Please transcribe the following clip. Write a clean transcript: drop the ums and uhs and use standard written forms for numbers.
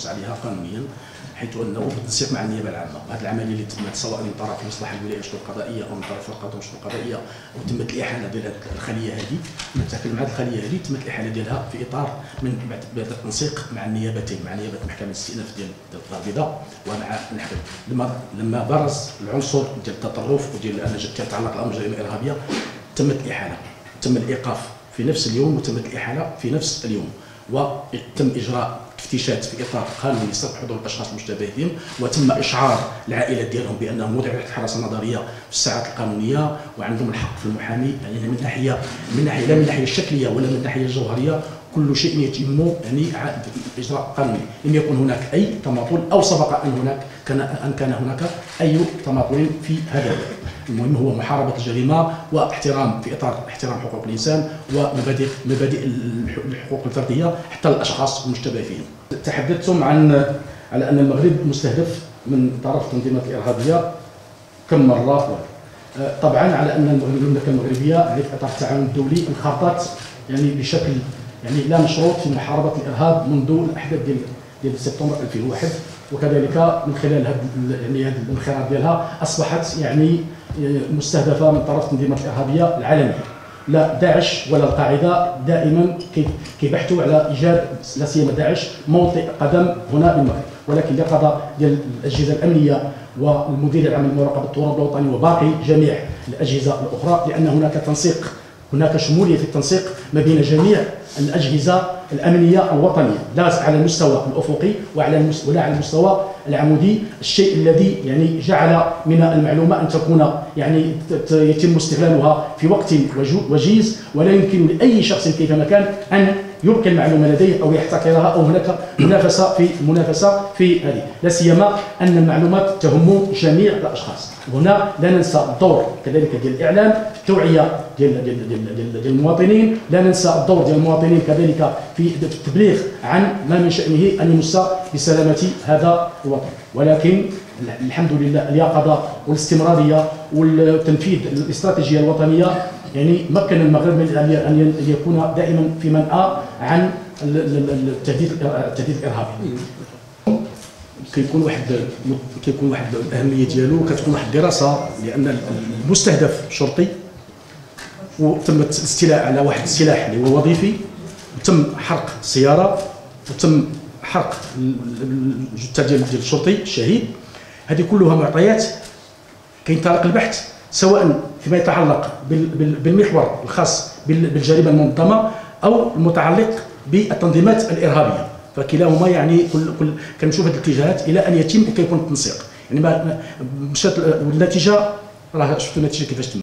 منصوص عليها قانونيا، حيث انه بالتنسيق مع النيابه العامه. وهذه العمليه اللي تمت سواء من طرف مصلحه الولايه والشؤون القضائيه او من طرف فرقه الشؤون القضائيه، وتمت الاحاله ديال الخليه هذه، نتكلم عن الخليه هذه تمت الاحاله ديالها في اطار من بعد التنسيق مع النيابتين، مع نيابه محكمه الاستئناف ديال الدار البيضاء ومع المحكمه. لما برز العنصر ديال التطرف وديال ان تتعلق الامر بالجريمه الارهابيه تمت الاحاله، تم الايقاف في نفس اليوم وتمت الاحاله في نفس اليوم، وتم اجراء تفتيشات في اطار قانوني لسبب حضور الاشخاص المشتبه بهم، وتم اشعار العائلات ديالهم بانهم وضعوا تحت حراسه نظريه في الساعات القانونيه وعندهم الحق في المحامي. يعني من ناحيه لا من الناحيه الشكليه ولا من الناحيه الجوهريه، كل شيء يتم يعني اجراء قانوني، لم يكن هناك اي تماطل او سبق ان كان هناك اي تماطل في هذا. المهم هو محاربه الجريمه واحترام في اطار احترام حقوق الانسان ومبادئ الحقوق الفرديه حتى الاشخاص المشتبه فيهم. تحدثتم على ان المغرب مستهدف من طرف التنظيمات الارهابيه كم مره. طبعا على ان المملكه المغربيه في اطار التعاون الدولي انخرطت يعني بشكل يعني لا مشروط في محاربه الارهاب منذ الاحداث ديال سبتمبر 2001، وكذلك من خلال هذا الانخراط ديالها اصبحت يعني مستهدفه من طرف التنظيمات الارهابيه العالميه. لا داعش ولا القاعده دائما كيبحثوا على ايجاد لا سيما داعش موطئ قدم هنا بالمغرب، ولكن لقضاء ديال الاجهزه الامنيه والمدير العام لمراقبه التراب الوطني وباقي جميع الاجهزه الاخرى، لان هناك تنسيق، هناك شموليه في التنسيق ما بين جميع الاجهزه الامنيه الوطنيه، لا على المستوى الافقي ولا على المستوى العمودي، الشيء الذي يعني جعل من المعلومه ان تكون يعني يتم استغلالها في وقت وجيز، ولا يمكن لاي شخص كيفما كان ان يبقي المعلومه لديه او يحتكرها، او هناك منافسه في هذه، لا سيما ان المعلومات تهم جميع الاشخاص. هنا لا ننسى الدور كذلك ديال الاعلام في التوعيه ديال المواطنين، لا ننسى الدور ديال المواطنين كذلك في التبليغ عن ما من شأنه أن يمس بسلامة هذا الوطن. ولكن الحمد لله اليقظة والاستمرارية والتنفيذ الاستراتيجية الوطنية يعني مكن المغرب من أن يكون دائما في منأى عن التهديد الإرهابي. كيكون واحد الأهمية ديالو، كتكون واحد الدراسة، لأن المستهدف شرطي وتم الاستيلاء على واحد السلاح اللي هو وظيفي، وتم حرق السياره، وتم حرق الجثه ديال الشرطي الشهيد. هذه كلها معطيات كينطلق البحث سواء فيما يتعلق بالمحور الخاص بالجريمه المنظمه او المتعلق بالتنظيمات الارهابيه، فكلاهما يعني كنشوف هذه الاتجاهات الى ان يتم وكيكون التنسيق. يعني مشات النتيجه، راه شفتوا النتيجه كيفاش